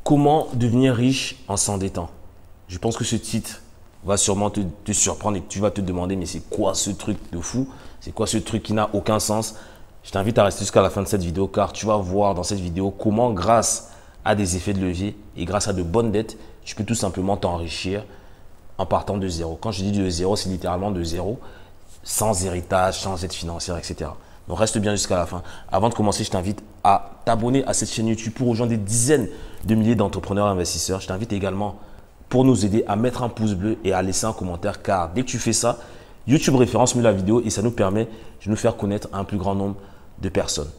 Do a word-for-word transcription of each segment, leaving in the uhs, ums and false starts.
Comment devenir riche en s'endettant? Je pense que ce titre va sûrement te, te surprendre et que tu vas te demander mais c'est quoi ce truc de fou? C'est quoi ce truc qui n'a aucun sens? Je t'invite à rester jusqu'à la fin de cette vidéo car tu vas voir dans cette vidéo comment grâce à des effets de levier et grâce à de bonnes dettes, tu peux tout simplement t'enrichir en partant de zéro. Quand je dis de zéro, c'est littéralement de zéro, sans héritage, sans aide financière, et cetera. Donc reste bien jusqu'à la fin. Avant de commencer, je t'invite à t'abonner à cette chaîne YouTube pour rejoindre des dizaines de milliers d'entrepreneurs et investisseurs. Je t'invite également pour nous aider à mettre un pouce bleu et à laisser un commentaire car dès que tu fais ça, YouTube référence mieux la vidéo et ça nous permet de nous faire connaître un plus grand nombre de personnes.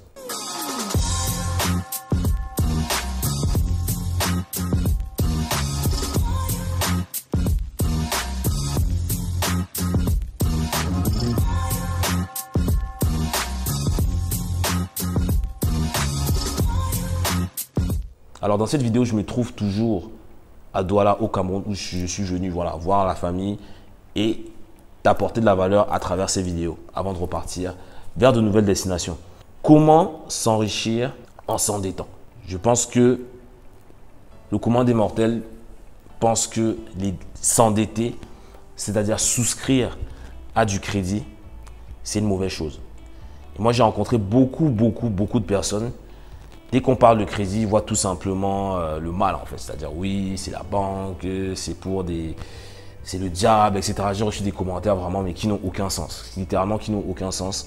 Alors dans cette vidéo, je me trouve toujours à Douala au Cameroun où je suis venu voilà, voir la famille et t'apporter de la valeur à travers ces vidéos avant de repartir vers de nouvelles destinations. Comment s'enrichir en s'endettant? Je pense que le commun des mortels pense que s'endetter, c'est-à-dire souscrire à du crédit, c'est une mauvaise chose. Et moi, j'ai rencontré beaucoup, beaucoup, beaucoup de personnes. Dès qu'on parle de crédit, ils voient tout simplement euh, le mal en fait. C'est-à-dire, oui, c'est la banque, c'est pour des... c'est le diable, et cetera. J'ai reçu des commentaires vraiment, mais qui n'ont aucun sens. Littéralement, qui n'ont aucun sens.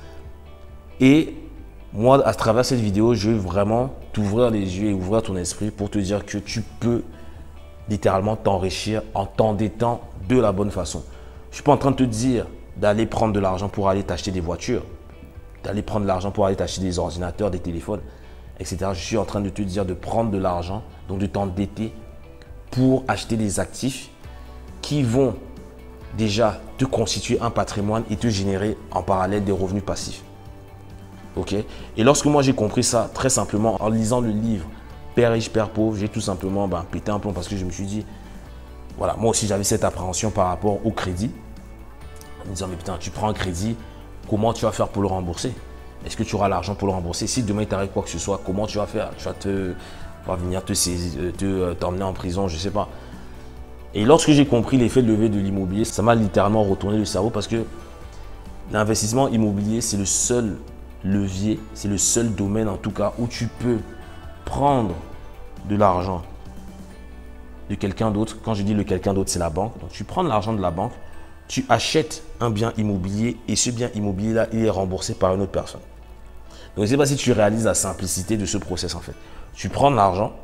Et moi, à travers cette vidéo, je veux vraiment t'ouvrir les yeux et ouvrir ton esprit pour te dire que tu peux littéralement t'enrichir en t'endettant de la bonne façon. Je ne suis pas en train de te dire d'aller prendre de l'argent pour aller t'acheter des voitures, d'aller prendre de l'argent pour aller t'acheter des ordinateurs, des téléphones, et cetera. Je suis en train de te dire de prendre de l'argent, donc de t'endetter pour acheter des actifs qui vont déjà te constituer un patrimoine et te générer en parallèle des revenus passifs. Ok? Et lorsque moi j'ai compris ça, très simplement, en lisant le livre Père riche, Père pauvre, j'ai tout simplement ben, pété un plomb parce que je me suis dit, voilà, moi aussi j'avais cette appréhension par rapport au crédit. En me disant, mais putain, tu prends un crédit, comment tu vas faire pour le rembourser? Est-ce que tu auras l'argent pour le rembourser? Si demain il t'arrive quoi que ce soit, comment tu vas faire? Tu vas te, vas venir te saisir, te, t'emmener en prison, je ne sais pas. Et lorsque j'ai compris l'effet de levier de l'immobilier, ça m'a littéralement retourné le cerveau parce que l'investissement immobilier, c'est le seul levier, c'est le seul domaine en tout cas où tu peux prendre de l'argent de quelqu'un d'autre. Quand je dis le quelqu'un d'autre, c'est la banque. Donc tu prends de l'argent de la banque, tu achètes un bien immobilier et ce bien immobilier-là, il est remboursé par une autre personne. Donc, je ne sais pas si tu réalises la simplicité de ce process en fait. Tu prends de l'argent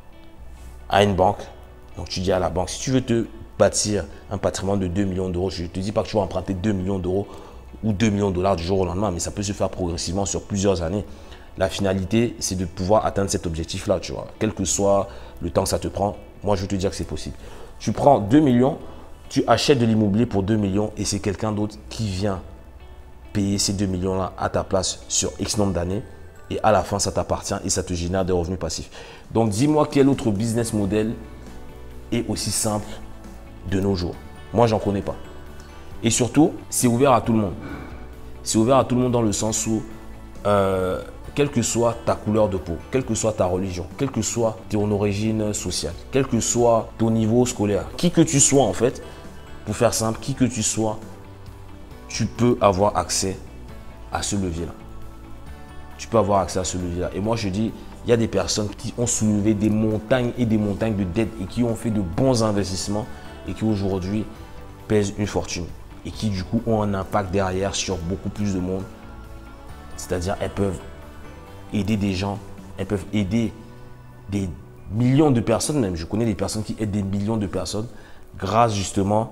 à une banque. Donc, tu dis à la banque, si tu veux te bâtir un patrimoine de deux millions d'euros, je ne te dis pas que tu vas emprunter deux millions d'euros ou deux millions de dollars du jour au lendemain, mais ça peut se faire progressivement sur plusieurs années. La finalité, c'est de pouvoir atteindre cet objectif-là, tu vois. Quel que soit le temps que ça te prend, moi, je veux te dire que c'est possible. Tu prends deux millions, tu achètes de l'immobilier pour deux millions et c'est quelqu'un d'autre qui vient payer ces deux millions-là à ta place sur X nombre d'années et à la fin, ça t'appartient et ça te génère des revenus passifs. Donc, dis-moi quel autre business model est aussi simple de nos jours. Moi, j'en connais pas. Et surtout, c'est ouvert à tout le monde. C'est ouvert à tout le monde dans le sens où, euh, quelle que soit ta couleur de peau, quelle que soit ta religion, quelle que soit ton origine sociale, quel que soit ton niveau scolaire, qui que tu sois en fait, pour faire simple, qui que tu sois, tu peux avoir accès à ce levier-là. Tu peux avoir accès à ce levier-là. Et moi, je dis, il y a des personnes qui ont soulevé des montagnes et des montagnes de dettes et qui ont fait de bons investissements et qui aujourd'hui pèsent une fortune et qui du coup ont un impact derrière sur beaucoup plus de monde. C'est-à-dire, elles peuvent aider des gens, elles peuvent aider des millions de personnes même. Je connais des personnes qui aident des millions de personnes grâce justement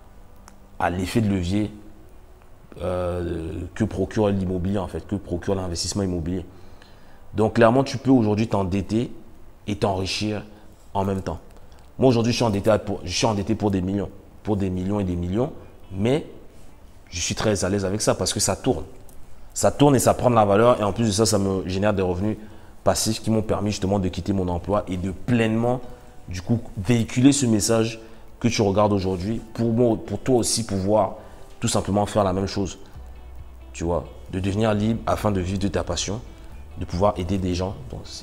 à l'effet de levier euh, que procure l'immobilier en fait, que procure l'investissement immobilier. Donc clairement, tu peux aujourd'hui t'endetter et t'enrichir en même temps. Moi aujourd'hui, je suis endetté pour, je suis endetté pour des millions, pour des millions et des millions, mais je suis très à l'aise avec ça parce que ça tourne. Ça tourne et ça prend de la valeur et en plus de ça, ça me génère des revenus passifs qui m'ont permis justement de quitter mon emploi et de pleinement du coup véhiculer ce message que tu regardes aujourd'hui pour, moi, pour toi aussi pouvoir tout simplement faire la même chose. Tu vois, de devenir libre afin de vivre de ta passion, de pouvoir aider des gens. Donc c'est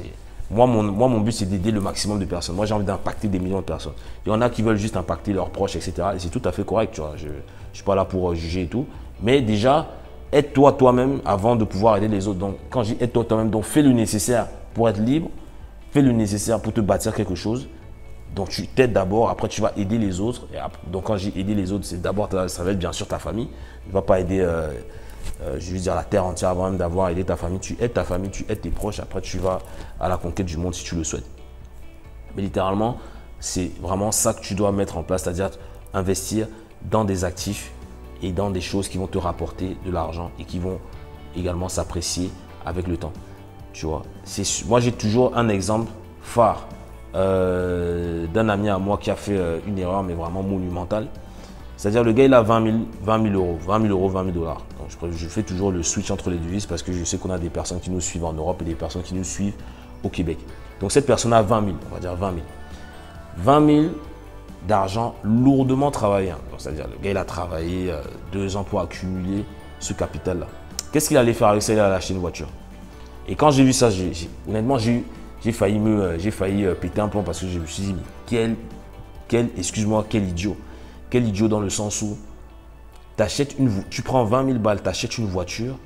Moi, mon, moi, mon but, c'est d'aider le maximum de personnes. Moi, j'ai envie d'impacter des millions de personnes. Il y en a qui veulent juste impacter leurs proches, et cetera. Et c'est tout à fait correct, tu vois. Je ne suis pas là pour juger et tout. Mais déjà, aide-toi toi-même avant de pouvoir aider les autres. Donc, quand je dis aide-toi toi-même, donc fais le nécessaire pour être libre. Fais le nécessaire pour te bâtir quelque chose. Donc, tu t'aides d'abord. Après, tu vas aider les autres. Et après, donc, quand j'ai aidé les autres, c'est d'abord, ça va être bien sûr ta famille. Tu ne vas pas aider... Euh, Euh, je veux dire la terre entière avant même d'avoir aidé ta famille. Tu aides ta famille, tu aides tes proches. Après, tu vas à la conquête du monde si tu le souhaites. Mais littéralement, c'est vraiment ça que tu dois mettre en place, c'est-à-dire investir dans des actifs et dans des choses qui vont te rapporter de l'argent et qui vont également s'apprécier avec le temps. Tu vois, moi, j'ai toujours un exemple phare euh, d'un ami à moi qui a fait euh, une erreur, mais vraiment monumentale. C'est-à-dire, le gars, il a vingt mille euros, vingt mille euros, vingt mille dollars. Donc, je, je fais toujours le switch entre les devises parce que je sais qu'on a des personnes qui nous suivent en Europe et des personnes qui nous suivent au Québec. Donc, cette personne a vingt mille, on va dire vingt mille. vingt mille d'argent lourdement travaillé. Hein. C'est-à-dire, le gars, il a travaillé euh, deux ans pour accumuler ce capital-là. Qu'est-ce qu'il allait faire avec ça? Il allait acheter une voiture. Et quand j'ai vu ça, j'ai, j'ai, honnêtement, j'ai, j'ai failli, me, euh, j'ai failli euh, péter un plomb parce que je me suis dit, mais quel, quel excuse-moi, quel idiot. Quel idiot dans le sens où t'achètes une, tu prends vingt mille balles, tu achètes une voiture,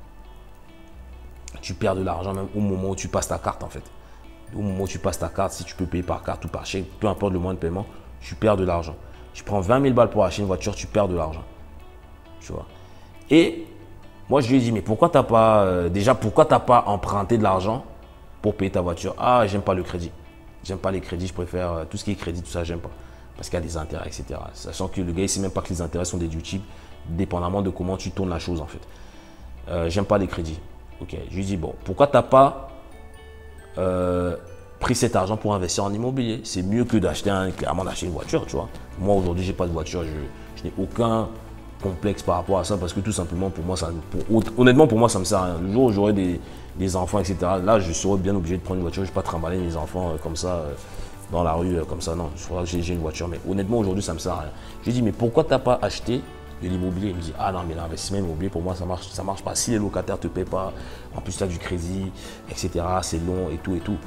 tu perds de l'argent même au moment où tu passes ta carte en fait. Au moment où tu passes ta carte, si tu peux payer par carte ou par chèque, peu importe le moyen de paiement, tu perds de l'argent. Tu prends vingt mille balles pour acheter une voiture, tu perds de l'argent. Tu vois. Et moi je lui ai dit, mais pourquoi t'as pas, euh, déjà pourquoi t'as pas emprunté de l'argent pour payer ta voiture? Ah, j'aime pas le crédit. J'aime pas les crédits, je préfère euh, tout ce qui est crédit, tout ça, j'aime pas. Parce qu'il y a des intérêts, et cetera. Sachant que le gars, il ne sait même pas que les intérêts sont déductibles, dépendamment de comment tu tournes la chose, en fait. Euh, J'aime pas les crédits. Ok, je lui dis, bon, pourquoi tu n'as pas euh, pris cet argent pour investir en immobilier? C'est mieux que d'acheter un, clairement d'acheter une voiture, tu vois. Moi, aujourd'hui, je n'ai pas de voiture. Je, je n'ai aucun complexe par rapport à ça parce que tout simplement, pour moi, ça, pour, honnêtement, pour moi, ça me sert à rien. Le jour où j'aurai des, des enfants, et cetera, là, je serai bien obligé de prendre une voiture. Je ne vais pas trimballer mes enfants euh, comme ça. Euh, dans la rue comme ça, non, je crois que j'ai une voiture, mais honnêtement aujourd'hui ça me sert à rien. Je lui dis, mais pourquoi tu n'as pas acheté de l'immobilier? Il me dit, ah non, mais l'investissement immobilier pour moi ça marche, ça marche pas. Si les locataires ne te paient pas, en plus tu as du crédit, et cetera, c'est long et tout et tout.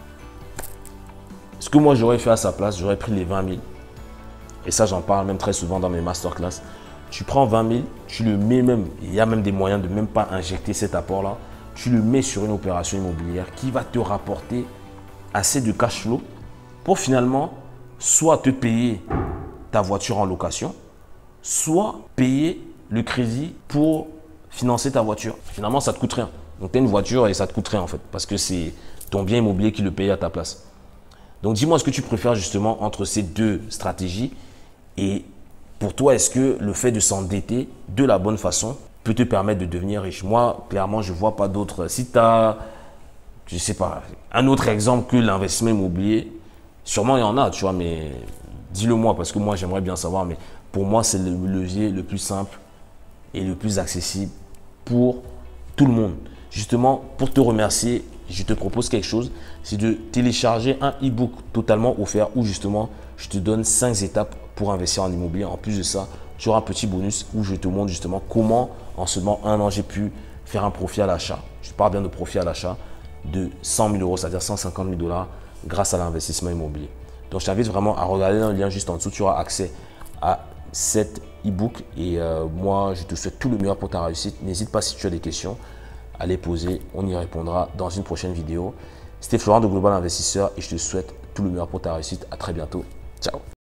Ce que moi j'aurais fait à sa place, j'aurais pris les vingt mille, et ça j'en parle même très souvent dans mes masterclass. Tu prends vingt mille, tu le mets même, il y a même des moyens de même pas injecter cet apport-là, tu le mets sur une opération immobilière qui va te rapporter assez de cash flow pour finalement soit te payer ta voiture en location, soit payer le crédit pour financer ta voiture. Finalement, ça ne te coûte rien. Donc, tu as une voiture et ça ne te coûte rien en fait, parce que c'est ton bien immobilier qui le paye à ta place. Donc, dis-moi, est-ce que tu préfères justement entre ces deux stratégies? Et pour toi, est-ce que le fait de s'endetter de la bonne façon peut te permettre de devenir riche? Moi, clairement, je ne vois pas d'autres. Si tu as, je ne sais pas, un autre exemple que l'investissement immobilier, sûrement il y en a, tu vois, mais dis-le moi parce que moi j'aimerais bien savoir. Mais pour moi, c'est le levier le plus simple et le plus accessible pour tout le monde. Justement, pour te remercier, je te propose quelque chose, c'est de télécharger un e-book totalement offert où justement je te donne cinq étapes pour investir en immobilier. En plus de ça, tu auras un petit bonus où je te montre justement comment en seulement un an j'ai pu faire un profit à l'achat. Je parle bien de profit à l'achat de cent mille euros, c'est-à-dire cent cinquante mille dollars grâce à l'investissement immobilier. Donc, je t'invite vraiment à regarder dans le lien juste en dessous. Tu auras accès à cet e-book. Et euh, moi, je te souhaite tout le meilleur pour ta réussite. N'hésite pas si tu as des questions à les poser. On y répondra dans une prochaine vidéo. C'était Florent de Global Investisseur et je te souhaite tout le meilleur pour ta réussite. À très bientôt. Ciao.